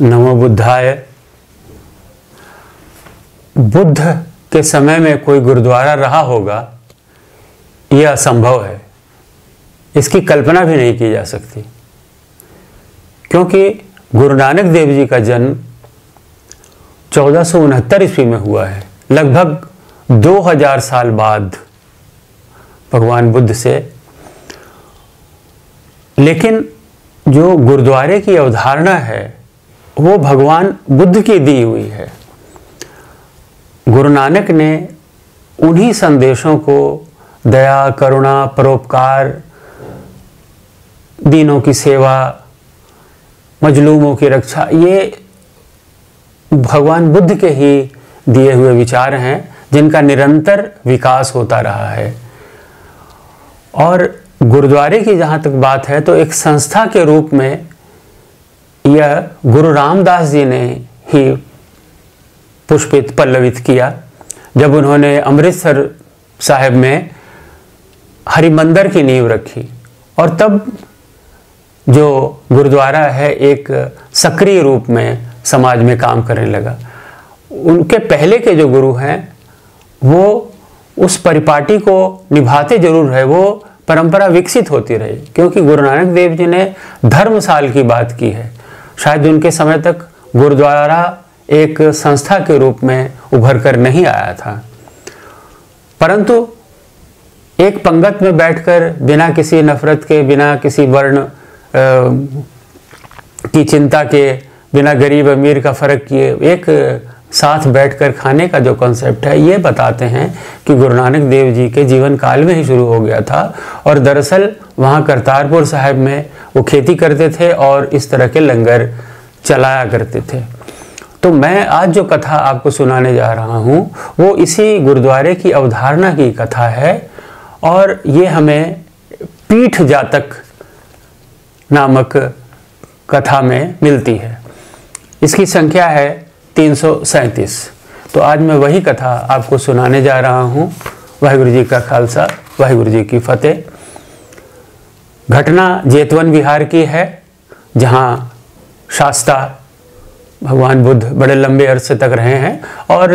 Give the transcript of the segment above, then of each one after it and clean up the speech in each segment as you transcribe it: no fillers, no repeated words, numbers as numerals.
नमो बुद्धाय। बुद्ध के समय में कोई गुरुद्वारा रहा होगा यह असंभव है, इसकी कल्पना भी नहीं की जा सकती, क्योंकि गुरु नानक देव जी का जन्म 1469 ईस्वी में हुआ है, लगभग 2000 साल बाद भगवान बुद्ध से। लेकिन जो गुरुद्वारे की अवधारणा है वो भगवान बुद्ध की दी हुई है। गुरु नानक ने उन्हीं संदेशों को दया, करुणा, परोपकार, दीनों की सेवा, मजलूमों की रक्षा, ये भगवान बुद्ध के ही दिए हुए विचार हैं जिनका निरंतर विकास होता रहा है। और गुरुद्वारे की जहाँ तक बात है तो एक संस्था के रूप में यह गुरु रामदास जी ने ही पुष्पित पल्लवित किया जब उन्होंने अमृतसर साहिब में हरिमंदिर की नींव रखी, और तब जो गुरुद्वारा है एक सक्रिय रूप में समाज में काम करने लगा। उनके पहले के जो गुरु हैं वो उस परिपाटी को निभाते जरूर है, वो परंपरा विकसित होती रही, क्योंकि गुरु नानक देव जी ने धर्मसाल की बात की है। शायद उनके समय तक गुरुद्वारा एक संस्था के रूप में उभर कर नहीं आया था, परंतु एक पंगत में बैठकर बिना किसी नफरत के, बिना किसी वर्ण की चिंता के, बिना गरीब अमीर का फर्क किए एक साथ बैठकर खाने का जो कॉन्सेप्ट है, ये बताते हैं कि गुरु नानक देव जी के जीवन काल में ही शुरू हो गया था। और दरअसल वहाँ करतारपुर साहिब में वो खेती करते थे और इस तरह के लंगर चलाया करते थे। तो मैं आज जो कथा आपको सुनाने जा रहा हूँ वो इसी गुरुद्वारे की अवधारणा की कथा है, और ये हमें पीठ जातक नामक कथा में मिलती है। इसकी संख्या है 337। तो आज मैं वही कथा आपको सुनाने जा रहा हूँ। वाहिगुरु जी का खालसा, वाहिगुरु जी की फतेह। घटना जेतवन विहार की है, जहाँ शास्ता भगवान बुद्ध बड़े लंबे अरसे तक रहे हैं, और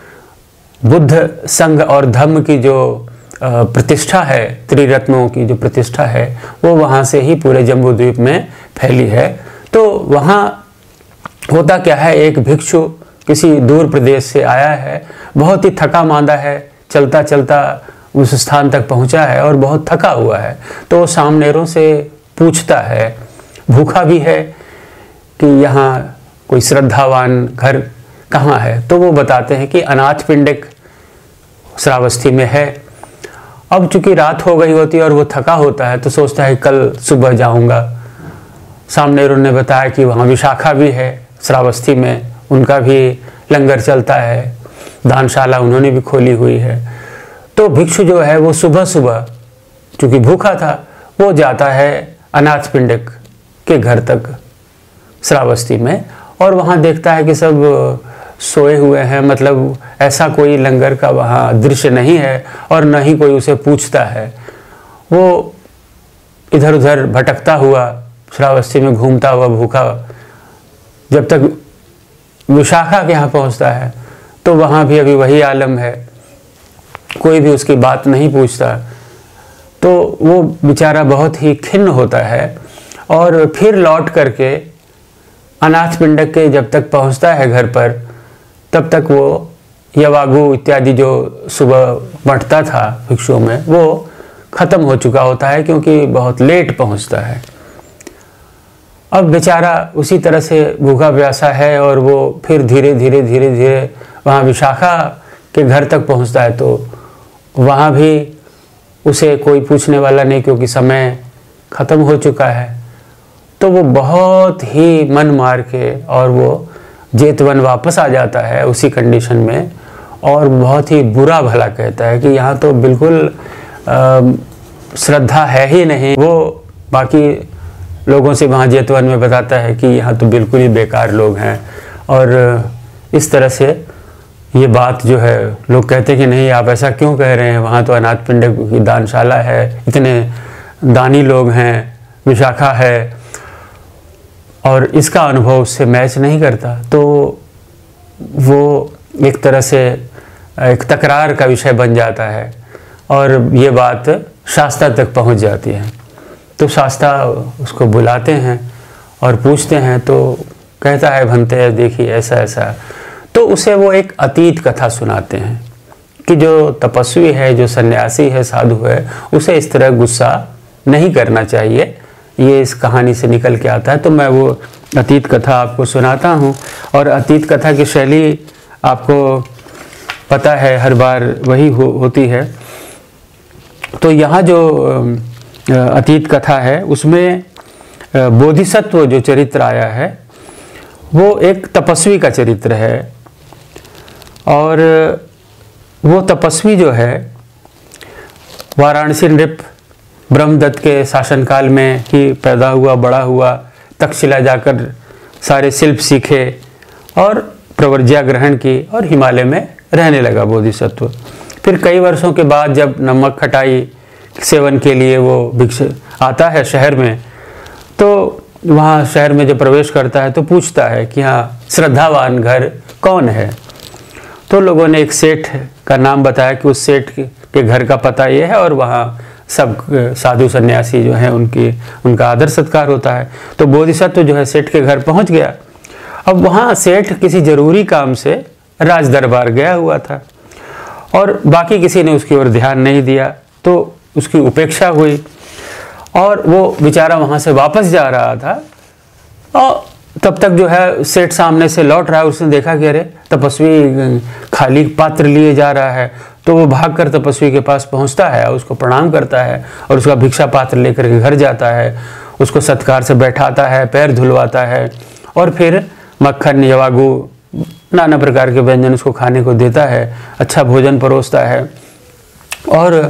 बुद्ध संघ और धम्म की जो प्रतिष्ठा है, त्रिरत्नों की जो प्रतिष्ठा है, वो वहाँ से ही पूरे जम्बू द्वीप में फैली है। तो वहाँ होता क्या है, एक भिक्षु किसी दूर प्रदेश से आया है, बहुत ही थका मांदा है, चलता चलता उस स्थान तक पहुंचा है और बहुत थका हुआ है। तो सामनेरों से पूछता है, भूखा भी है, कि यहाँ कोई श्रद्धावान घर कहाँ है। तो वो बताते हैं कि अनाथपिंडिक श्रावस्ती में है। अब चूंकि रात हो गई होती है और वो थका होता है तो सोचता है कल सुबह जाऊंगा। सामनेरों ने बताया कि वहाँ विशाखा भी है श्रावस्ती में, उनका भी लंगर चलता है, दानशाला उन्होंने भी खोली हुई है। तो भिक्षु जो है वो सुबह सुबह चूँकि भूखा था वो जाता है अनाथपिंडिक के घर तक श्रावस्ती में, और वहाँ देखता है कि सब सोए हुए हैं, मतलब ऐसा कोई लंगर का वहाँ दृश्य नहीं है और न ही कोई उसे पूछता है। वो इधर उधर भटकता हुआ श्रावस्ती में घूमता हुआ भूखा जब तक विशाखा के यहाँ पहुँचता है तो वहाँ भी अभी वही आलम है, कोई भी उसकी बात नहीं पूछता। तो वो बेचारा बहुत ही खिन्न होता है, और फिर लौट करके अनाथपिंडक के जब तक पहुँचता है घर पर, तब तक वो यवागु इत्यादि जो सुबह बंटता था भिक्षुओं में वो ख़त्म हो चुका होता है, क्योंकि बहुत लेट पहुँचता है। अब बेचारा उसी तरह से भूखा प्यासा है, और वो फिर धीरे धीरे धीरे धीरे वहाँ विशाखा के घर तक पहुँचता है। तो वहाँ भी उसे कोई पूछने वाला नहीं, क्योंकि समय ख़त्म हो चुका है। तो वो बहुत ही मन मार के और वो जेतवन वापस आ जाता है उसी कंडीशन में, और बहुत ही बुरा भला कहता है कि यहाँ तो बिल्कुल श्रद्धा है ही नहीं। वो बाकी लोगों से वहाँ जेतवन में बताता है कि यहाँ तो बिल्कुल ही बेकार लोग हैं, और इस तरह से ये बात जो है लोग कहते हैं कि नहीं आप ऐसा क्यों कह रहे हैं, वहाँ तो अनाथपिंडिक की दानशाला है, इतने दानी लोग हैं, विशाखा है। और इसका अनुभव उससे मैच नहीं करता, तो वो एक तरह से एक तकरार का विषय बन जाता है और ये बात शास्ता तक पहुंच जाती है। तो शास्ता उसको बुलाते हैं और पूछते हैं, तो कहता है भंते देखिए ऐसा ऐसा। तो उसे वो एक अतीत कथा सुनाते हैं कि जो तपस्वी है, जो सन्यासी है, साधु है, उसे इस तरह गुस्सा नहीं करना चाहिए। ये इस कहानी से निकल के आता है। तो मैं वो अतीत कथा आपको सुनाता हूँ। और अतीत कथा की शैली आपको पता है, हर बार वही होती है। तो यहाँ जो अतीत कथा है उसमें बोधिसत्व जो चरित्र आया है वो एक तपस्वी का चरित्र है। और वो तपस्वी जो है वाराणसी नृप ब्रह्मदत्त के शासनकाल में ही पैदा हुआ, बड़ा हुआ, तक्षशिला जाकर सारे शिल्प सीखे और प्रव्रज्या ग्रहण की और हिमालय में रहने लगा बोधिसत्व। फिर कई वर्षों के बाद जब नमक खटाई सेवन के लिए वो भिक्षा आता है शहर में, तो वहाँ शहर में जब प्रवेश करता है तो पूछता है कि हाँ श्रद्धावान घर कौन है। तो लोगों ने एक सेठ का नाम बताया कि उस सेठ के घर का पता ये है और वहाँ सब साधु सन्यासी जो हैं उनका आदर सत्कार होता है। तो बोधिसत्व जो है सेठ के घर पहुँच गया। अब वहाँ सेठ किसी जरूरी काम से राज दरबार गया हुआ था और बाकी किसी ने उसकी ओर ध्यान नहीं दिया, तो उसकी उपेक्षा हुई और वो बेचारा वहाँ से वापस जा रहा था। और तब तक जो है सेठ सामने से लौट रहा है, उसने देखा कि अरे तपस्वी खाली पात्र लिए जा रहा है। तो वो भागकर तपस्वी के पास पहुँचता है, उसको प्रणाम करता है और उसका भिक्षा पात्र लेकर के घर जाता है, उसको सत्कार से बैठाता है, पैर धुलवाता है और फिर मक्खन यवागु नाना प्रकार के व्यंजन उसको खाने को देता है, अच्छा भोजन परोसता है। और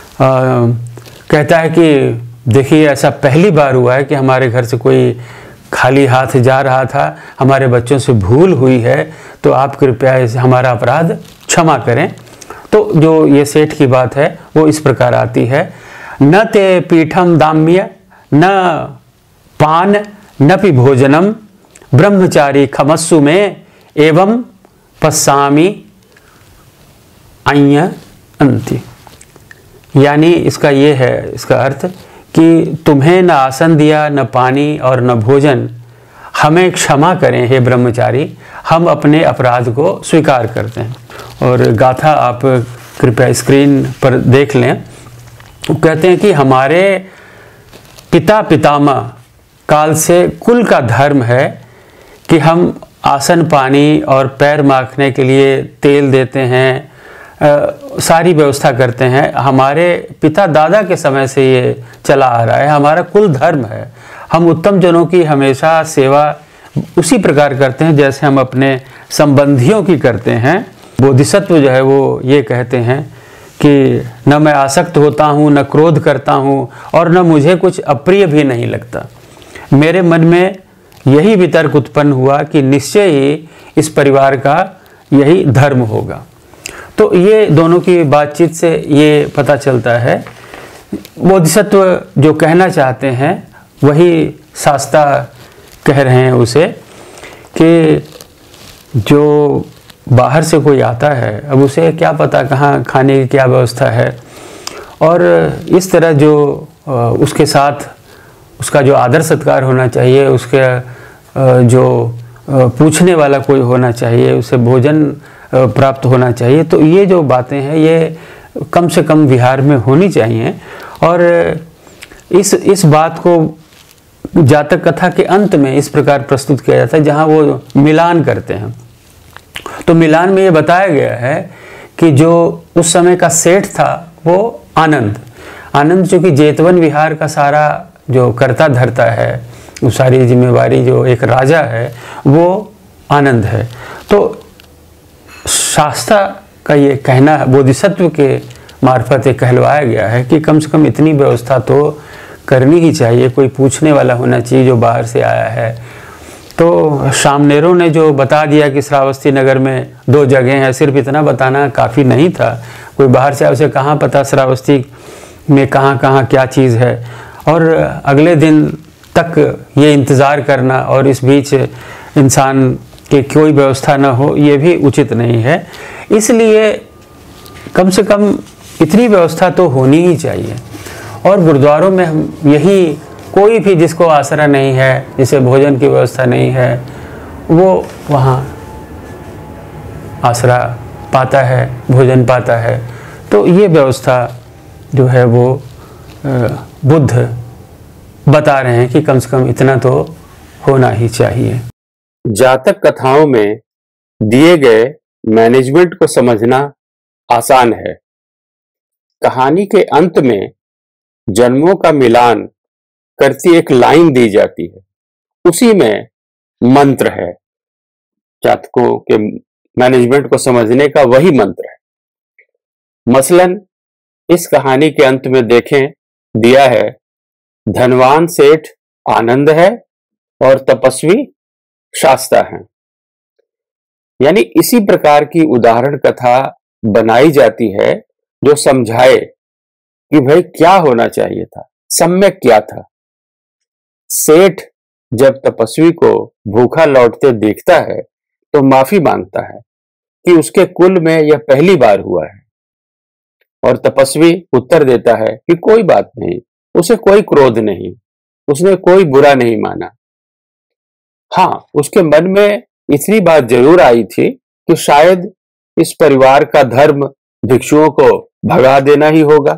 कहता है कि देखिए ऐसा पहली बार हुआ है कि हमारे घर से कोई खाली हाथ जा रहा था, हमारे बच्चों से भूल हुई है, तो आप कृपया हमारा अपराध क्षमा करें। तो जो ये सेठ की बात है वो इस प्रकार आती है, न ते पीठम दाम्य न पान न पि भोजनम ब्रह्मचारी खमस्सु में एवं पस्सामी अय्य अंति। यानी इसका ये है, इसका अर्थ कि तुम्हें न आसन दिया, न पानी और न भोजन, हमें क्षमा करें हे ब्रह्मचारी, हम अपने अपराध को स्वीकार करते हैं। और गाथा आप कृपया स्क्रीन पर देख लें। कहते हैं कि हमारे पिता पितामह काल से कुल का धर्म है कि हम आसन पानी और पैर माखने के लिए तेल देते हैं, सारी व्यवस्था करते हैं। हमारे पिता दादा के समय से ये चला आ रहा है, हमारा कुल धर्म है। हम उत्तम जनों की हमेशा सेवा उसी प्रकार करते हैं जैसे हम अपने संबंधियों की करते हैं। बोधिसत्व जो है वो ये कहते हैं कि न मैं आसक्त होता हूँ, न क्रोध करता हूँ और न मुझे कुछ अप्रिय भी नहीं लगता। मेरे मन में यही वितर्क उत्पन्न हुआ कि निश्चय ही इस परिवार का यही धर्म होगा। तो ये दोनों की बातचीत से ये पता चलता है, बोधिसत्व जो कहना चाहते हैं वही शास्ता कह रहे हैं उसे, कि जो बाहर से कोई आता है, अब उसे क्या पता कहाँ खाने की क्या व्यवस्था है, और इस तरह जो उसके साथ उसका जो आदर सत्कार होना चाहिए, उसके जो पूछने वाला कोई होना चाहिए, उसे भोजन प्राप्त होना चाहिए। तो ये जो बातें हैं ये कम से कम विहार में होनी चाहिए। और इस बात को जातक कथा के अंत में इस प्रकार प्रस्तुत किया जाता है, जहाँ वो मिलान करते हैं। तो मिलान में ये बताया गया है कि जो उस समय का सेठ था वो आनंद चूँकि जेतवन विहार का सारा जो करता धरता है, वो सारी जिम्मेवारी जो एक राजा है वो आनंद है। तो शास्त्रा का ये कहना बोधिसत्व के मार्फत कहलवाया गया है कि कम से कम इतनी व्यवस्था तो करनी ही चाहिए, कोई पूछने वाला होना चाहिए जो बाहर से आया है। तो शामनेरों ने जो बता दिया कि श्रावस्ती नगर में 2 जगह हैं, सिर्फ इतना बताना काफ़ी नहीं था। कोई बाहर से उसे कहाँ पता श्रावस्ती में कहाँ कहाँ क्या चीज़ है। और अगले दिन तक ये इंतज़ार करना और इस बीच इंसान की कोई व्यवस्था न हो, ये भी उचित नहीं है। इसलिए कम से कम इतनी व्यवस्था तो होनी ही चाहिए। और गुरुद्वारों में हम यही, कोई भी जिसको आसरा नहीं है, जिसे भोजन की व्यवस्था नहीं है, वो वहाँ आसरा पाता है, भोजन पाता है। तो ये व्यवस्था जो है वो बुद्ध बता रहे हैं कि कम से कम इतना तो होना ही चाहिए। जातक कथाओं में दिए गए मैनेजमेंट को समझना आसान है। कहानी के अंत में जन्मों का मिलान करती एक लाइन दी जाती है, उसी में मंत्र है। जातकों के मैनेजमेंट को समझने का वही मंत्र है। मसलन इस कहानी के अंत में देखें, दिया है, धनवान सेठ आनंद है और तपस्वी शास्ता है। यानी इसी प्रकार की उदाहरण कथा बनाई जाती है जो समझाए कि भाई क्या होना चाहिए था, सम्यक क्या था। सेठ जब तपस्वी को भूखा लौटते देखता है तो माफी मांगता है कि उसके कुल में यह पहली बार हुआ है, और तपस्वी उत्तर देता है कि कोई बात नहीं, उसे कोई क्रोध नहीं, उसने कोई बुरा नहीं माना। हाँ, उसके मन में इतनी बात जरूर आई थी कि शायद इस परिवार का धर्म भिक्षुओं को भगा देना ही होगा।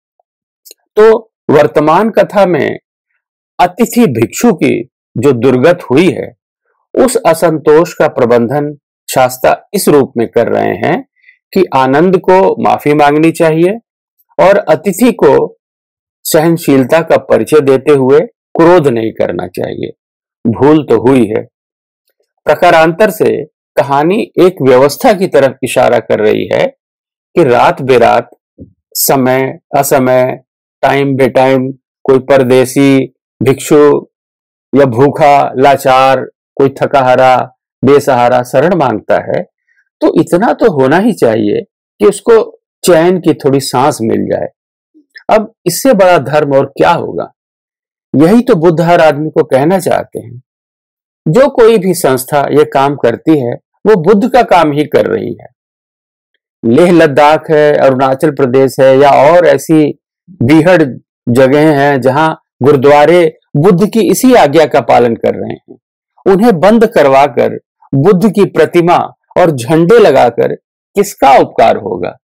तो वर्तमान कथा में अतिथि भिक्षु की जो दुर्गत हुई है, उस असंतोष का प्रबंधन शास्ता इस रूप में कर रहे हैं कि आनंद को माफी मांगनी चाहिए और अतिथि को सहनशीलता का परिचय देते हुए क्रोध नहीं करना चाहिए। भूल तो हुई है। प्रकारांतर से कहानी एक व्यवस्था की तरफ इशारा कर रही है कि रात बेरात, समय असमय, टाइम बेटाइम कोई परदेसी भिक्षु या भूखा लाचार, कोई थकाहारा बेसहारा शरण मांगता है, तो इतना तो होना ही चाहिए कि उसको चैन की थोड़ी सांस मिल जाए। अब इससे बड़ा धर्म और क्या होगा? यही तो बुद्ध हर आदमी को कहना चाहते हैं। जो कोई भी संस्था ये काम करती है वो बुद्ध का काम ही कर रही है। लेह लद्दाख है, अरुणाचल प्रदेश है, या और ऐसी बीहड़ जगह हैं जहां गुरुद्वारे बुद्ध की इसी आज्ञा का पालन कर रहे हैं। उन्हें बंद करवाकर बुद्ध की प्रतिमा और झंडे लगाकर किसका उपकार होगा?